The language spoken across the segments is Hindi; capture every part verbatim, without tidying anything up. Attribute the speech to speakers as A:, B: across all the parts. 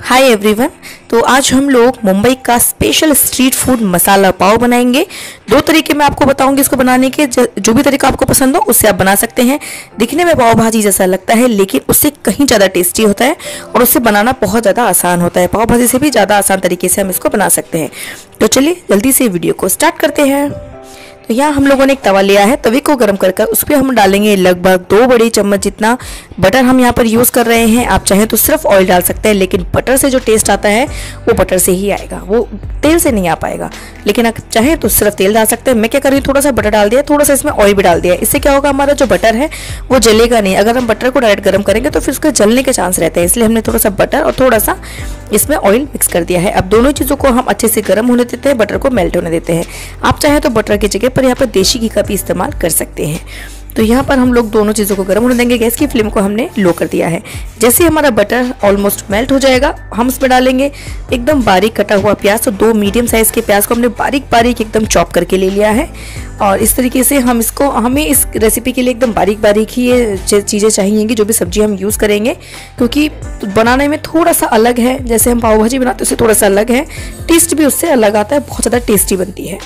A: Hi everyone. तो आज हम लोग मुंबई का special street food masala pav बनाएंगे। दो तरीके मैं आपको बताऊंगी इसको बनाने के। जो भी तरीका आपको पसंद हो उससे आप बना सकते हैं। दिखने में पाव भाजी जैसा लगता है लेकिन उससे कहीं ज़्यादा टेस्टी होता है और उससे बनाना बहुत ज़्यादा आसान होता है। पाव भाजी से भी ज़्यादा आसान तरीके से हम इसको बना सकते हैं। तो चलिए जल्दी से वीडियो को स्टार्ट करते हैं। तो यहाँ हम लोगों ने एक तवा लिया है। तवे को गर्म कर कर उस पर हम डालेंगे लगभग दो बड़ी चम्मच जितना बटर हम यहाँ पर यूज़ कर रहे हैं। आप चाहें तो सिर्फ ऑयल डाल सकते हैं लेकिन बटर से जो टेस्ट आता है वो बटर से ही आएगा, वो तेल से नहीं आ पाएगा। लेकिन आप चाहें तो सिर्फ तेल डाल सकते हैं। मैं क्या कर रही हूँ, थोड़ा सा बटर डाल दिया, थोड़ा सा इसमें ऑयल भी डाल दिया। इससे क्या होगा, हमारा जो बटर है वो जलेगा नहीं। अगर हम बटर को डायरेक्ट गर्म करेंगे तो फिर उसके जलने के चांस रहते हैं, इसलिए हमने थोड़ा सा बटर और थोड़ा सा इसमें ऑयल मिक्स कर दिया है। अब दोनों चीज़ों को हम अच्छे से गर्म होने देते हैं, बटर को मेल्ट होने देते हैं। आप चाहें तो बटर की जगह पर यहाँ पर देसी घी का भी इस्तेमाल कर सकते हैं। तो यहाँ पर हम लोग दोनों चीज़ों को गर्म होने देंगे। गैस की फ्लेम को हमने लो कर दिया है। जैसे हमारा बटर ऑलमोस्ट मेल्ट हो जाएगा, हम इसमें डालेंगे एकदम बारीक कटा हुआ प्याज। तो दो मीडियम साइज़ के प्याज को हमने बारीक बारीक एकदम चॉप करके ले लिया है। और इस तरीके से हम इसको, हमें इस रेसिपी के लिए एकदम बारीक बारीक ही ये चीज़ें चाहिएंगी जो भी सब्जी हम यूज़ करेंगे, क्योंकि बनाने में थोड़ा सा अलग है। जैसे हम पाव भाजी बनाते हैं उससे थोड़ा सा अलग है, टेस्ट भी उससे अलग आता है, बहुत ज़्यादा टेस्टी बनती है।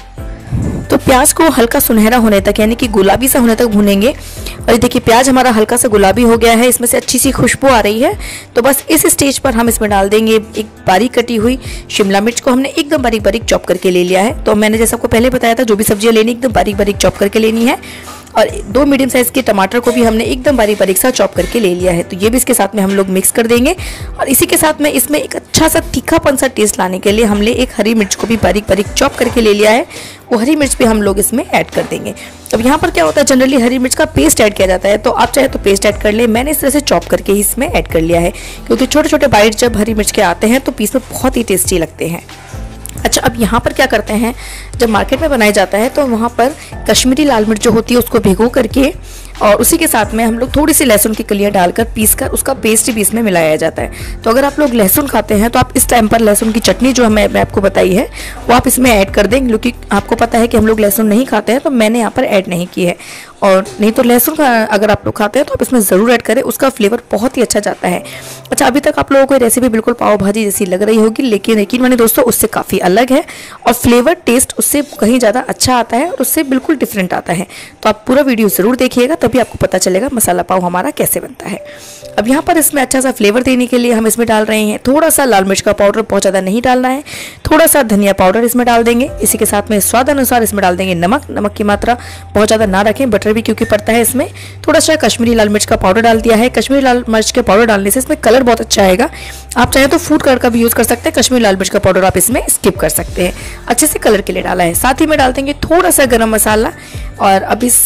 A: तो प्याज को हल्का सुनहरा होने तक यानी कि गुलाबी सा होने तक भूनेंगे। और ये देखिए प्याज हमारा हल्का सा गुलाबी हो गया है, इसमें से अच्छी सी खुशबू आ रही है। तो बस इस स्टेज पर हम इसमें डाल देंगे एक बारीक कटी हुई शिमला मिर्च को हमने एकदम बारीक बारीक चॉप करके ले लिया है। तो मैंने जैसे आपको पहले बताया था, जो भी सब्जियां लेनी एकदम बारीक बारीक चॉप करके लेनी है। और दो मीडियम साइज़ के टमाटर को भी हमने एकदम बारीक बारीक सा चॉप करके ले लिया है। तो ये भी इसके साथ में हम लोग मिक्स कर देंगे। और इसी के साथ में इसमें एक अच्छा सा तीखापन सा टेस्ट लाने के लिए हमने एक हरी मिर्च को भी बारीक बारीक चॉप करके ले लिया है। वो हरी मिर्च भी हम लोग इसमें ऐड कर देंगे। अब यहाँ पर क्या होता है, जनरली हरी मिर्च का पेस्ट ऐड किया जाता है, तो आप चाहे तो पेस्ट ऐड कर ले। मैंने इस तरह से चॉप करके ही इसमें ऐड कर लिया है, क्योंकि छोटे छोटे बाइट जब हरी मिर्च के आते हैं तो पीस में बहुत ही टेस्टी लगते हैं। अच्छा, अब यहाँ पर क्या करते हैं, जब मार्केट में बनाया जाता है तो वहाँ पर कश्मीरी लाल मिर्च जो होती है उसको भिगो करके और उसी के साथ में हम लोग थोड़ी सी लहसुन की कलियाँ डालकर पीस कर उसका पेस्ट भी इसमें मिलाया जाता है। तो अगर आप लोग लहसुन खाते हैं तो आप इस टाइम पर लहसुन की चटनी जो हमें मैं आपको बताई है वो आप इसमें ऐड कर दें, क्योंकि आपको पता है कि हम लोग लहसुन नहीं खाते हैं, तो मैंने यहाँ पर ऐड नहीं की है। और नहीं तो लहसुन का अगर आप लोग खाते हैं तो आप इसमें ज़रूर ऐड करें, उसका फ्लेवर बहुत ही अच्छा जाता है। अच्छा, अभी तक आप लोगों को रेसिपी बिल्कुल पाव भाजी जैसी लग रही होगी, लेकिन यकीन मानिए दोस्तों उससे काफ़ी अलग है और फ्लेवर टेस्ट उससे कहीं ज़्यादा अच्छा आता है और उससे बिल्कुल डिफरेंट आता है। तो आप पूरा वीडियो ज़रूर देखिएगा, तभी आपको पता चलेगा मसाला पाव हमारा कैसे बनता है। अब यहाँ पर इसमें अच्छा सा फ्लेवर देने के लिए हम इसमें डाल रहे हैं थोड़ा सा लाल मिर्च का पाउडर, बहुत ज़्यादा नहीं डालना है। थोड़ा सा धनिया पाउडर इसमें डाल देंगे। इसी के साथ में स्वाद अनुसार इसमें डाल देंगे नमक। नमक की मात्रा बहुत ज़्यादा ना रखें, बटर भी क्योंकि पड़ता है इसमें। थोड़ा सा कश्मीरी लाल मिर्च का पाउडर डाल दिया है। कश्मीरी लाल मिर्च के पाउडर डालने से इसमें कलर बहुत अच्छा आएगा। आप चाहे तो फूड कलर का भी यूज़ कर सकते हैं, कश्मीरी लाल मिर्च का पाउडर आप इसमें स्किप कर सकते हैं, अच्छे से कलर के लिए डाला है। साथ ही में डाल देंगे थोड़ा सा गरम मसाला। और अब इस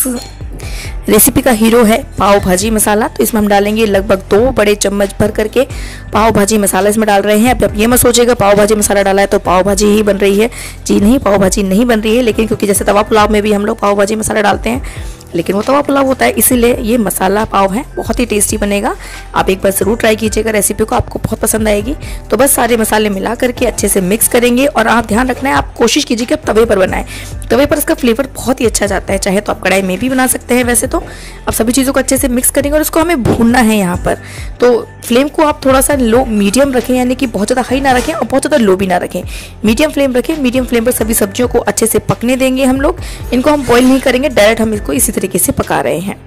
A: रेसिपी का हीरो है पाव भाजी मसाला, तो इसमें हम डालेंगे लगभग दो बड़े चम्मच भर करके पाव भाजी मसाला इसमें डाल रहे हैं। अब अब ये मत सोचिएगा पाव भाजी मसाला डाला है तो पाव भाजी ही बन रही है, जी नहीं, पाव भाजी नहीं बन रही है। लेकिन क्योंकि जैसे तवा पुलाव में भी हम लोग पाव भाजी मसाला डालते हैं, लेकिन वो तवा पुलाव होता है, इसीलिए ये मसाला पाव है, बहुत ही टेस्टी बनेगा। आप एक बार ज़रूर ट्राई कीजिएगा रेसिपी को, आपको बहुत पसंद आएगी। तो बस सारे मसाले मिला करके अच्छे से मिक्स करेंगे। और आप ध्यान रखना है, आप कोशिश कीजिए कि आप तवे पर बनाएं, तवे पर इसका फ्लेवर बहुत ही अच्छा जाता है। चाहे तो आप कढ़ाई में भी बना सकते हैं। वैसे तो आप सभी चीज़ों को अच्छे से मिक्स करेंगे और उसको हमें भूनना है यहाँ पर। तो फ्लेम को आप थोड़ा सा लो मीडियम रखें, यानी कि बहुत ज़्यादा हाई ना रखें और बहुत ज़्यादा लो भी ना रखें, मीडियम फ्लेम रखें। मीडियम फ्लेम पर सभी सब्जियों को अच्छे से पकने देंगे हम लोग। इनको हम बॉईल नहीं करेंगे, डायरेक्ट हम इसको इसी तरीके से पका रहे हैं।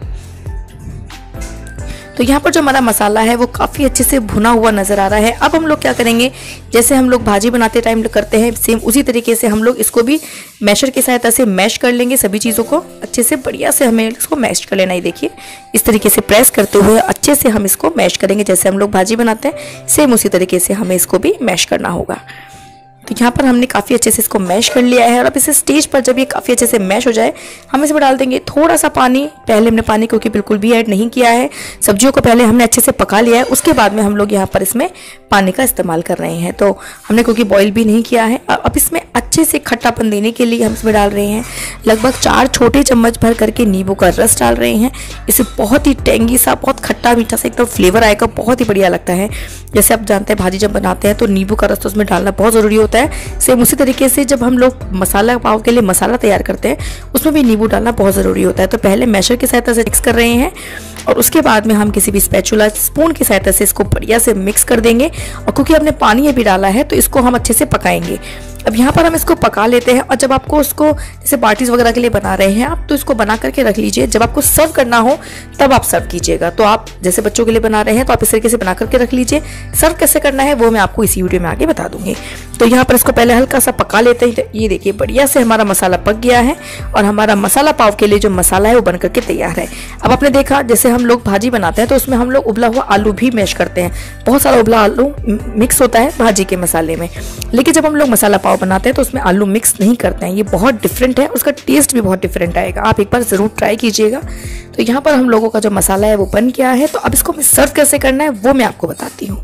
A: तो यहाँ पर जो हमारा मसाला है वो काफ़ी अच्छे से भुना हुआ नज़र आ रहा है। अब हम लोग क्या करेंगे, जैसे हम लोग भाजी बनाते टाइम करते हैं सेम उसी तरीके से हम लोग इसको भी मैशर की सहायता से मैश कर लेंगे। सभी चीज़ों को अच्छे से बढ़िया से हमें इसको मैश कर लेना है। देखिए इस तरीके से प्रेस करते हुए अच्छे से हम इसको मैश करेंगे। जैसे हम लोग भाजी बनाते हैं सेम उसी तरीके से हमें इसको भी मैश करना होगा। तो यहाँ पर हमने काफ़ी अच्छे से इसको मैश कर लिया है। और अब इस स्टेज पर जब ये काफ़ी अच्छे से मैश हो जाए, हम इसमें डाल देंगे थोड़ा सा पानी। पहले हमने पानी क्योंकि बिल्कुल भी ऐड नहीं किया है, सब्जियों को पहले हमने अच्छे से पका लिया है, उसके बाद में हम लोग यहाँ पर इसमें पानी का इस्तेमाल कर रहे हैं। तो हमने क्योंकि बॉईल भी नहीं किया है। अब इसमें अच्छे से खट्टापन देने के लिए हम इसमें डाल रहे हैं लगभग चार छोटे चम्मच भर करके नींबू का रस डाल रहे हैं। इससे बहुत ही टेंगी सा, बहुत खट्टा मीठा सा एकदम फ्लेवर आएगा, बहुत ही बढ़िया लगता है। जैसे आप जानते हैं भाजी जब बनाते हैं तो नींबू का रस तो उसमें डालना बहुत ज़रूरी होता है। होता है। सेम उसी तरीके से जब हम लोग मसाला पाव के लिए मसाला तैयार करते हैं उसमें भी नींबू डालना बहुत ज़रूरी होता है। तो पहले मैशर की सहायता से मिक्स कर रहे हैं और उसके बाद में हम किसी भी स्पैचुला स्पून की सहायता से इसको बढ़िया से मिक्स कर देंगे। और क्योंकि हमने पानी अभी डाला है तो इसको हम अच्छे से पकाएंगे। अब यहाँ पर हम इसको पका लेते हैं और जब आपको उसको जैसे पार्टीज वगैरह के लिए बना रहे हैं आप, तो इसको बना करके रख लीजिए। जब आपको सर्व करना हो तब आप सर्व कीजिएगा। तो आप जैसे बच्चों के लिए बना रहे हैं तो आप इस तरीके से बना करके रख लीजिए। सर्व कैसे करना है वो मैं आपको इसी वीडियो में आगे बता दूंगी। तो यहाँ पर इसको पहले हल्का सा पका लेते हैं। ये देखिए बढ़िया से हमारा मसाला पक गया है और हमारा मसाला पाव के लिए जो मसाला है वो बन करके तैयार है। अब आपने देखा जैसे हम लोग भाजी बनाते हैं तो उसमें हम लोग उबला हुआ आलू भी मैश करते हैं। बहुत सारा उबला आलू मिक्स होता है भाजी के मसाले में, लेकिन जब हम लोग मसाला पाव बनाते हैं तो उसमें आलू मिक्स नहीं करते हैं। ये बहुत डिफरेंट है, उसका टेस्ट भी बहुत डिफरेंट आएगा। आप एक बार ज़रूर ट्राई कीजिएगा। तो यहाँ पर हम लोगों का जो मसाला है वो बन गया है। तो अब इसको मैं सर्व कैसे करना है वो मैं आपको बताती हूँ।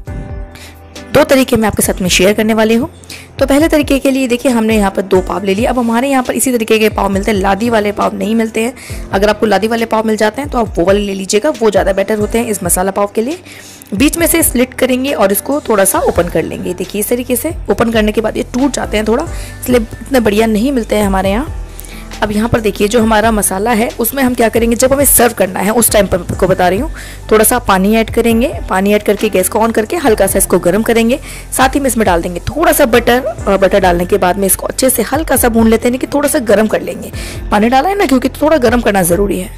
A: दो तरीके मैं आपके साथ में शेयर करने वाली हूँ। तो पहले तरीके के लिए देखिए हमने यहाँ पर दो पाव ले लिए। अब हमारे यहाँ पर इसी तरीके के पाव मिलते हैं, लादी वाले पाव नहीं मिलते हैं। अगर आपको लादी वाले पाव मिल जाते हैं तो आप वो वाले ले लीजिएगा, वो ज़्यादा बेटर होते हैं इस मसाला पाव के लिए। बीच में से स्लिट करेंगे और इसको थोड़ा सा ओपन कर लेंगे। देखिए इस तरीके से ओपन करने के बाद ये टूट जाते हैं थोड़ा, इसलिए इतने बढ़िया नहीं मिलते हैं हमारे यहाँ। अब यहाँ पर देखिए जो हमारा मसाला है उसमें हम क्या करेंगे, जब हमें सर्व करना है उस टाइम पर मैं आपको बता रही हूँ, थोड़ा सा पानी ऐड करेंगे। पानी ऐड करके गैस को ऑन करके हल्का सा इसको गर्म करेंगे। साथ ही में इसमें डाल देंगे थोड़ा सा बटर और बटर डालने के बाद में इसको अच्छे से हल्का सा भून लेते हैं कि थोड़ा सा गर्म कर लेंगे। पानी डाला है ना, क्योंकि थोड़ा गर्म करना ज़रूरी है।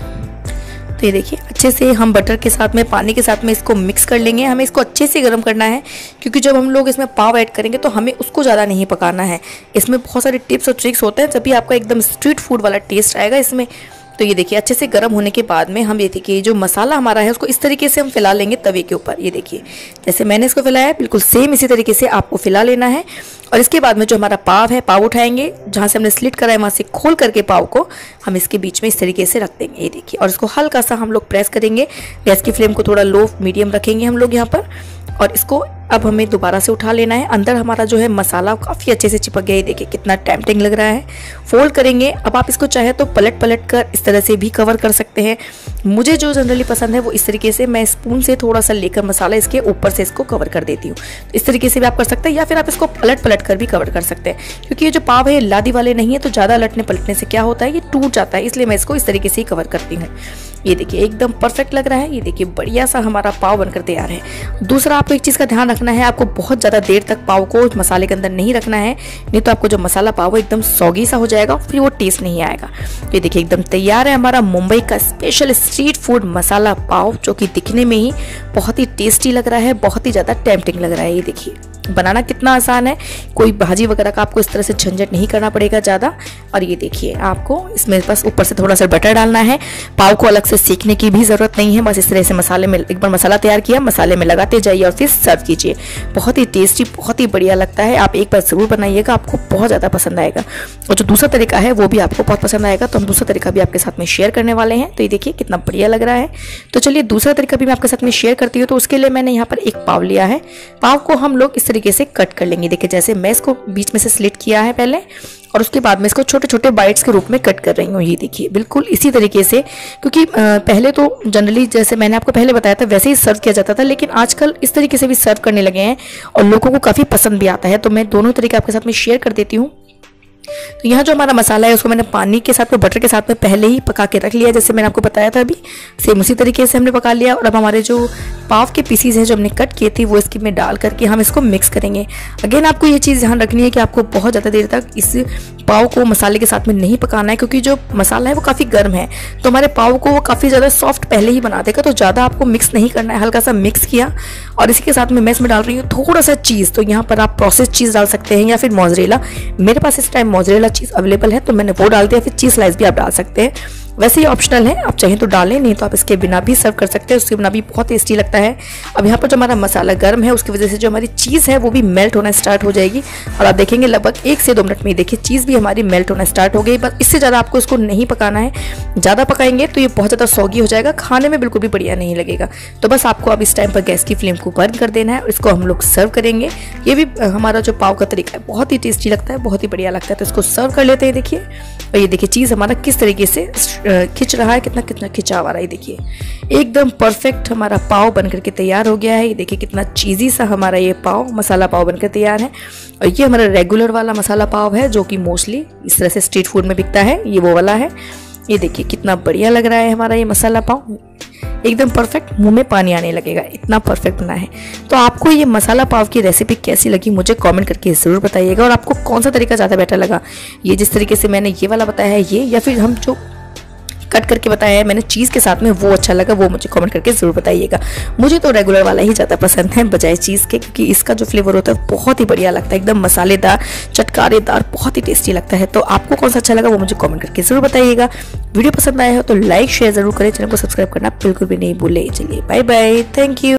A: तो ये देखिए अच्छे से हम बटर के साथ में पानी के साथ में इसको मिक्स कर लेंगे। हमें इसको अच्छे से गर्म करना है, क्योंकि जब हम लोग इसमें पाव ऐड करेंगे तो हमें उसको ज़्यादा नहीं पकाना है। इसमें बहुत सारे टिप्स और ट्रिक्स होते हैं, तभी आपका एकदम स्ट्रीट फूड वाला टेस्ट आएगा इसमें। तो ये देखिए अच्छे से गर्म होने के बाद में हम ये देखिए जो मसाला हमारा है उसको इस तरीके से हम फैला लेंगे तवे के ऊपर। ये देखिए जैसे मैंने इसको फैलाया है बिल्कुल सेम इसी तरीके से आपको फैला लेना है। और इसके बाद में जो हमारा पाव है, पाव उठाएंगे जहाँ से हमने स्लिट करा है वहाँ से खोल करके पाव को हम इसके बीच में इस तरीके से रख देंगे। ये देखिए और इसको हल्का सा हम लोग प्रेस करेंगे। गैस की फ्लेम को थोड़ा लो मीडियम रखेंगे हम लोग यहाँ पर। और इसको अब हमें दोबारा से उठा लेना है। अंदर हमारा जो है मसाला काफ़ी अच्छे से चिपक गया है। देखिए कितना टेम्पटिंग लग रहा है। फोल्ड करेंगे। अब आप इसको चाहे तो पलट पलट कर इस तरह से भी कवर कर सकते हैं। मुझे जो जनरली पसंद है वो इस तरीके से मैं स्पून से थोड़ा सा लेकर मसाला इसके ऊपर से इसको कवर कर देती हूँ। तो इस तरीके से भी आप कर सकते हैं, या फिर आप इसको पलट पलट कर भी कवर कर सकते हैं। क्योंकि ये जो पाव है ये लादी वाले नहीं है, तो ज़्यादा लटने पलटने से क्या होता है ये टूट जाता है, इसलिए मैं इसको इस तरीके से ही कवर करती हूँ। ये देखिए एकदम परफेक्ट लग रहा है। ये देखिए बढ़िया सा हमारा पाव बनकर तैयार है। दूसरा आपको एक चीज़ का ध्यान रखना है, आपको बहुत ज़्यादा देर तक पाव को मसाले के अंदर नहीं रखना है, नहीं तो आपको जो मसाला पाव है एकदम सौगी सा हो जाएगा, फिर वो टेस्ट नहीं आएगा। ये देखिए एकदम तैयार है हमारा मुंबई का special street food masala pav, जो कि दिखने में ही बहुत ही टेस्टी लग रहा है, बहुत ही ज़्यादा टेम्पटिंग लग रहा है। ये देखिए बनाना कितना आसान है, कोई भाजी वगैरह का आपको इस तरह से झंझट नहीं करना पड़ेगा ज़्यादा। और ये देखिए आपको इसमें बस ऊपर से थोड़ा सा बटर डालना है। पाव को अलग से सेकने की भी ज़रूरत नहीं है, बस इस तरह से मसाले में एक बार मसाला तैयार किया, मसाले में लगाते जाइए और फिर सर्व कीजिए। बहुत ही टेस्टी, बहुत ही बढ़िया लगता है। आप एक बार ज़रूर बनाइएगा, आपको बहुत ज़्यादा पसंद आएगा। और जो दूसरा तरीका है वो भी आपको बहुत पसंद आएगा, तो हम दूसरा तरीका भी आपके साथ में शेयर करने वाले हैं। तो ये देखिए कितना बढ़िया लग रहा है। तो चलिए दूसरा तरीका भी मैं आपके साथ में शेयर करती हूँ। तो उसके लिए मैंने यहाँ पर एक पाव लिया है। पाव को हम लोग इस तरीके से कट कर लेंगे। देखिए जैसे मैं इसको बीच में से स्लिट किया है पहले, और उसके बाद में इसको छोटे छोटे बाइट्स के रूप में कट कर रही हूँ। ये देखिए बिल्कुल इसी तरीके से, क्योंकि पहले तो जनरली जैसे मैंने आपको पहले बताया था वैसे ही सर्व किया जाता था, लेकिन आजकल इस तरीके से भी सर्व करने लगे हैं और लोगों को काफ़ी पसंद भी आता है। तो मैं दोनों तरीके आपके साथ में शेयर कर देती हूँ। तो यहाँ जो हमारा मसाला है उसको मैंने पानी के साथ में बटर के साथ में पहले ही पका के रख लिया, जैसे मैंने आपको बताया था। अभी सेम उसी तरीके से हमने पका लिया। और अब हमारे जो पाव के पीसीज हैं जो हमने कट किए थे वो इसके में डाल करके हम इसको मिक्स करेंगे। अगेन आपको ये चीज़ ध्यान रखनी है कि आपको बहुत ज़्यादा देर तक इस पाव को मसाले के साथ में नहीं पकाना है, क्योंकि जो मसाला है वो काफ़ी गर्म है, तो हमारे पाव को वो काफ़ी ज़्यादा सॉफ्ट पहले ही बना देगा। तो ज़्यादा आपको मिक्स नहीं करना है, हल्का सा मिक्स किया। और इसी के साथ में मैं इसमें डाल रही हूँ थोड़ा सा चीज़। तो यहाँ पर आप प्रोसेस चीज़ डाल सकते हैं या फिर मोज़रेला। मेरे पास इस टाइम मोज़रेला चीज़ अवेलेबल है तो मैंने वो डाल दिया। फिर चीज़ स्लाइस भी आप डाल सकते हैं, वैसे ही ऑप्शनल है, आप चाहें तो डालें, नहीं तो आप इसके बिना भी सर्व कर सकते हैं, उसके बिना भी बहुत टेस्टी लगता है। अब यहाँ पर जो हमारा मसाला गर्म है उसकी वजह से जो हमारी चीज़ है वो भी मेल्ट होना स्टार्ट हो जाएगी। और आप देखेंगे लगभग एक से दो मिनट में देखिए चीज़ भी हमारी मेल्ट होना स्टार्ट हो गई। बस इससे ज़्यादा आपको इसको नहीं पकाना है, ज़्यादा पकाएंगे तो ये बहुत ज़्यादा सौगी हो जाएगा, खाने में बिल्कुल भी बढ़िया नहीं लगेगा। तो बस आपको अब इस टाइम पर गैस की फ्लेम को बंद कर देना है और इसको हम लोग सर्व करेंगे। ये भी हमारा जो पाव का तरीका है बहुत ही टेस्टी लगता है, बहुत ही बढ़िया लगता है। तो इसको सर्व कर लेते हैं। देखिए, और ये देखिए चीज़ हमारा किस तरीके से खिंच रहा है, कितना कितना खिंचाव आ रहा है। देखिए एकदम परफेक्ट हमारा पाव बन करके तैयार हो गया है। ये देखिए कितना चीज़ी सा हमारा ये पाव, मसाला पाव बनकर तैयार है। और ये हमारा रेगुलर वाला मसाला पाव है जो कि मोस्टली इस तरह से स्ट्रीट फूड में बिकता है, ये वो वाला है। ये देखिए कितना बढ़िया लग रहा है हमारा ये मसाला पाव, एकदम परफेक्ट, मुंह में पानी आने लगेगा, इतना परफेक्ट बना है। तो आपको ये मसाला पाव की रेसिपी कैसी लगी मुझे कमेंट करके ज़रूर बताइएगा। और आपको कौन सा तरीका ज़्यादा बेटर लगा, ये जिस तरीके से मैंने ये वाला बताया है ये, या फिर हम जो कट करके बताया है मैंने चीज़ के साथ में, वो अच्छा लगा, वो मुझे कमेंट करके ज़रूर बताइएगा। मुझे तो रेगुलर वाला ही ज़्यादा पसंद है बजाय चीज़ के, क्योंकि इसका जो फ्लेवर होता है बहुत ही बढ़िया लगता है, एकदम मसालेदार, चटकारेदार, बहुत ही टेस्टी लगता है। तो आपको कौन सा अच्छा लगा वो मुझे कमेंट करके ज़रूर बताइएगा। वीडियो पसंद आया हो तो लाइक शेयर ज़रूर करें, चैनल को सब्सक्राइब करना बिल्कुल भी नहीं भूलें। चलिए बाय बाय, थैंक यू।